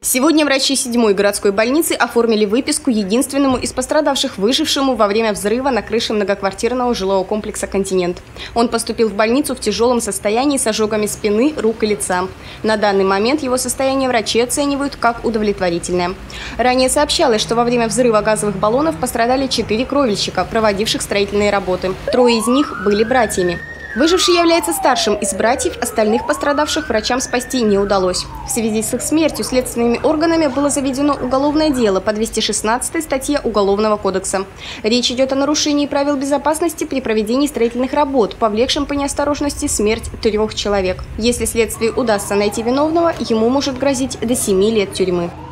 Сегодня врачи 7-й городской больницы оформили выписку единственному из пострадавших, выжившему во время взрыва на крыше многоквартирного жилого комплекса «Континент». Он поступил в больницу в тяжелом состоянии с ожогами спины, рук и лица. На данный момент его состояние врачи оценивают как удовлетворительное. Ранее сообщалось, что во время взрыва газовых баллонов пострадали 4 кровельщика, проводивших строительные работы. 3 из них были братьями. Выживший является старшим из братьев, остальных пострадавших врачам спасти не удалось. В связи с их смертью следственными органами было заведено уголовное дело по 216 статье Уголовного кодекса. Речь идет о нарушении правил безопасности при проведении строительных работ, повлекшем по неосторожности смерть 3 человек. Если следствию удастся найти виновного, ему может грозить до 7 лет тюрьмы.